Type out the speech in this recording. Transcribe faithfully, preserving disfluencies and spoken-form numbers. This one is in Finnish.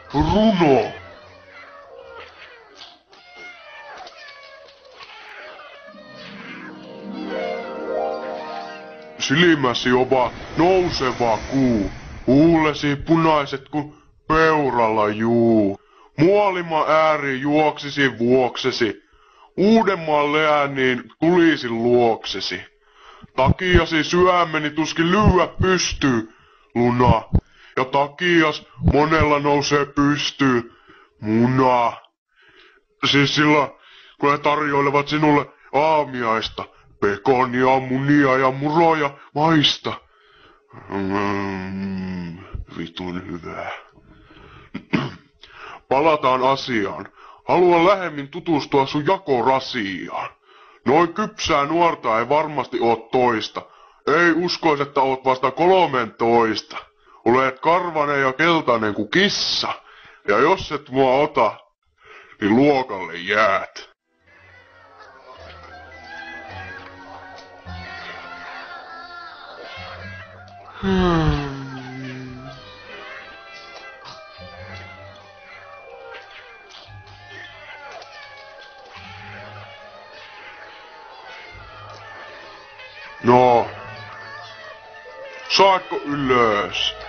runo. Silmäsi ova nouseva kuu, huulesi punaiset kuin peuralla juu. Muolima ääri juoksisi vuoksesi, Uudenmaan leänniin tulisin luoksesi. Takiasi syömeni tuskin lyödä pystyy, luna, ja takias monella nousee pystyy, muna. Siis sillä, kun he tarjoilevat sinulle aamiaista, pekonia, munia ja muroja maista. Mm, vitun hyvää. Palataan asiaan. Haluan lähemmin tutustua sun jakorasiaan. Noin kypsää nuorta ei varmasti oo toista. Ei uskois, että oot vasta kolmentoista. Olet karvanen ja keltainen kuin kissa. Ja jos et mua ota, niin luokalle jäät. Hmm. No, saatko ylös?